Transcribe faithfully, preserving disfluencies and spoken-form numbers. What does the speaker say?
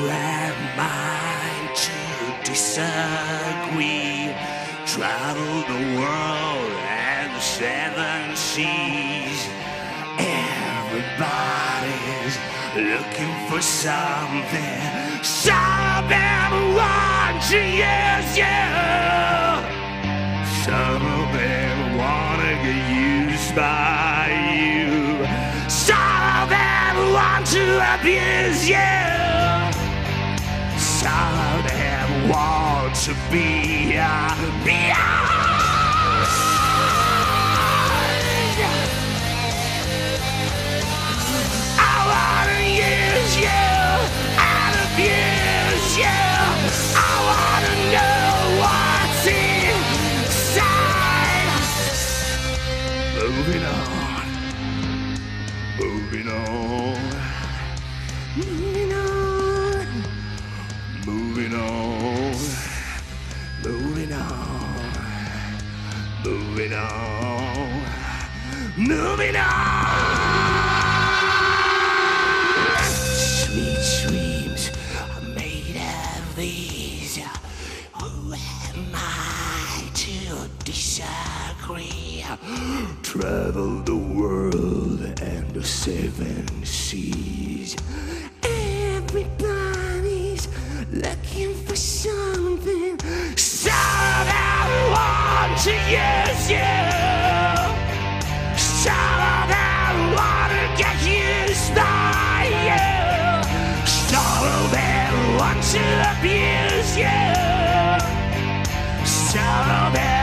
am I to disagree? Travel the world and the seven seas. Everybody's looking for something. Some of them want to use you. Some of them wanna get used by you. Some of them want to abuse you. Some of them want to be abused. I wanna use you and abuse you. I wanna know what's inside. Moving on, moving on, moving on, moving on, moving on, moving on, moving on. Sweet dreams are made of these. Who am I to disagree? Travel the world and the seven seas. Everybody's looking for something. Some of them want to use you. Some of them want to get used by you. Some of them want to abuse you. Some of them